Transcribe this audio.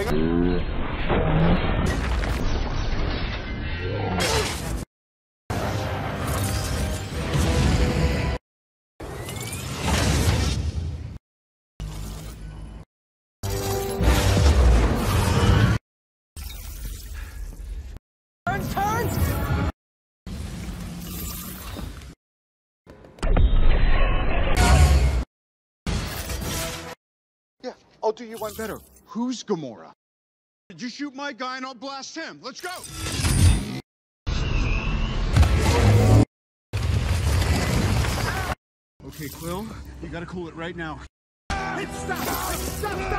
Yeah, I'll do you one better. Who's Gamora? Did you shoot my guy and I'll blast him? Let's go! Okay, Quill, you gotta cool it right now. Stop!